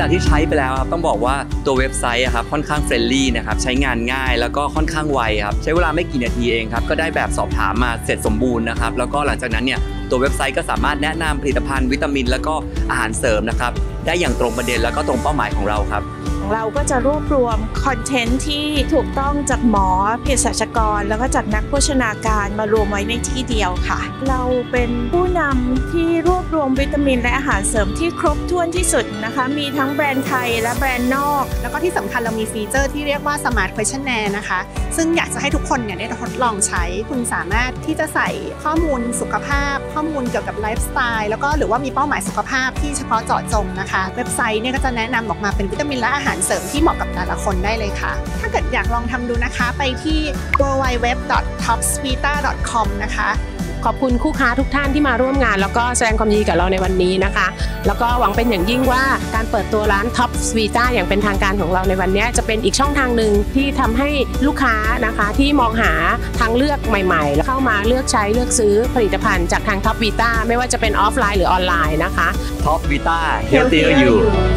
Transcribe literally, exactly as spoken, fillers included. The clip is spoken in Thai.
จากที่ใช้ไปแล้วครับต้องบอกว่าตัวเว็บไซต์ครับค่อนข้างเฟรนลี่นะครับใช้งานง่ายแล้วก็ค่อนข้างไวครับใช้เวลาไม่กี่นาทีเองครับก็ได้แบบสอบถามมาเสร็จสมบูรณ์นะครับแล้วก็หลังจากนั้นเนี่ยตัวเว็บไซต์ก็สามารถแนะนำผลิตภัณฑ์วิตามินแล้วก็อาหารเสริมนะครับได้อย่างตรงประเด็นแล้วก็ตรงเป้าหมายของเราครับเราก็จะรวบรวมคอนเทนต์ที่ถูกต้องจากหมอเภสัชกรแล้วก็จากนักโภชนาการมารวมไว้ในที่เดียวค่ะเราเป็นผู้นำที่รวบรวมวิตามินและอาหารเสริมที่ครบถ้วนที่สุดนะคะมีทั้งแบรนด์ไทยและแบรนด์นอกแล้วก็ที่สำคัญเรามีฟีเจอร์ที่เรียกว่า Smart Questionnaire นะคะซึ่งอยากจะให้ทุกคนเนี่ยได้ทดลองใช้คุณสามารถที่จะใส่ข้อมูลสุขภาพข้อมูลเกี่ยวกับไลฟ์สไตล์แล้วก็หรือว่ามีเป้าหมายสุขภาพที่เฉพาะเจาะจงนะคะเว็บไซต์เนี่ยก็จะแนะนำออกมาเป็นวิตามินและอาหารเสริมที่เหมาะกับแต่ละคนได้เลยค่ะถ้าเกิดอยากลองทำดูนะคะไปที่ ดับเบิลยู ดับเบิลยู ดับเบิลยู ดอท ท็อปสวีต้า ดอท คอม นะคะขอบคุณคู่ค้าทุกท่านที่มาร่วมงานแล้วก็แสดงความยินดีกับเราในวันนี้นะคะแล้วก็หวังเป็นอย่างยิ่งว่าการเปิดตัวร้าน Top Vita อย่างเป็นทางการของเราในวันนี้จะเป็นอีกช่องทางหนึ่งที่ทำให้ลูกค้านะคะที่มองหาทางเลือกใหม่ๆแล้วเข้ามาเลือกใช้เลือกซื้อผลิตภัณฑ์จากทาง Top Vita ไม่ว่าจะเป็นออฟไลน์หรือออนไลน์นะคะ Top Vita Healthier You